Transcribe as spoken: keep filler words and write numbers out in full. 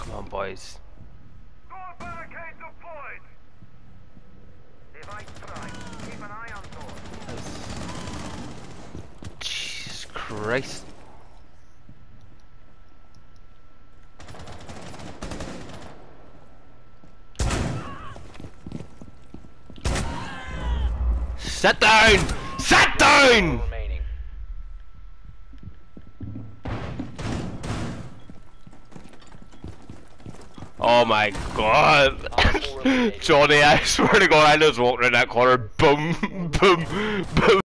Come on, boys. Door barricade deployed. Device prime. Keep an eye on doors. Jesus Christ. Sit down! Sit down! Oh my god. Johnny, I swear to god, I was walking in that corner, boom, boom, boom.